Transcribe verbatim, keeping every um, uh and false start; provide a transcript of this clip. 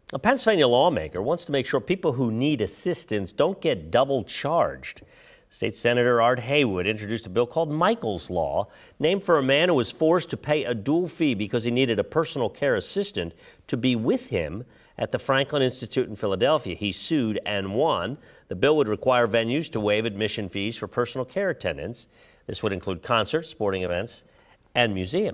A Pennsylvania lawmaker wants to make sure people who need assistance don't get double charged. State Senator Art Haywood introduced a bill called Michael's Law, named for a man who was forced to pay a dual fee because he needed a personal care assistant to be with him at the Franklin Institute in Philadelphia. He sued and won. The bill would require venues to waive admission fees for personal care attendants. This would include concerts, sporting events, and museums.